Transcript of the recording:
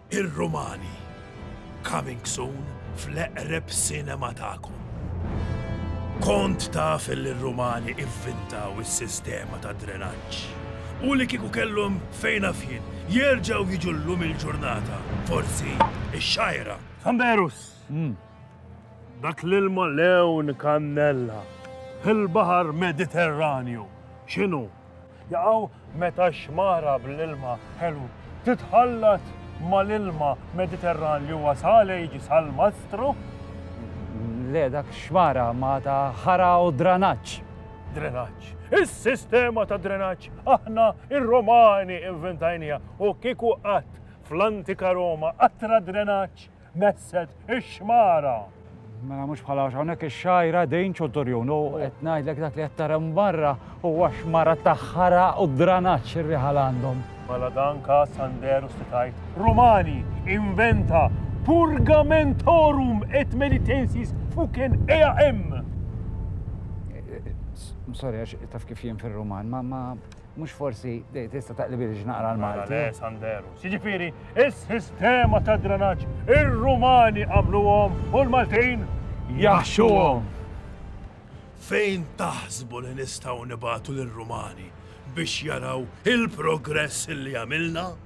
Ir-Rumani. Coming soon fl-eqreb sinema tagħkom. Kont taf li r-Rumani inventaw is-sistema ta' drenaġġ. U li kieku kellhom fejn fien jerġgħu jiġu llum il-ġurnata, forsi ix-xajra. Sanderus! Dak l-ilma lewn kannella, il-Baħar Mediterranju. X'inhu? Jaqgħu meta xmara bl-ilma ħelu titħallat mal-ilma Mediterranju wasal jiġi sal-Mastru? Le, dak xmara ma ta' ħara u dranaġġ. Drenaġġ. Is-sistema ta' drenaġġ aħna ir-Romani inventajnija u kieku qatt fl-antika Roma qatra drenaġġ messet ix-xmara. Mela mhux bħala hawnhekk ix-xajra dejn ċottorjun u qed ngħidlek dak li qed tara mbarra huwa xmara ta' ħara u dranaġġ ir-riħal għandhom. Mela dan każ Sanderus titajt. Romani inventa purgamentorum et meditensis fuken eam. Sorry, għax taf kif jien fil-Roman, ma mux forsi tista taqlib il-ġnaqra l-Malti. Le, Sanderus. Jiġifieri, is-sistema ta' drenaġġ ir-Rumani għamluhom u l-Maltin jaħxuhom. Fejn taħsbu li nistgħu nibagħtu lir-Rumani biex jaraw il-progress li għamilna?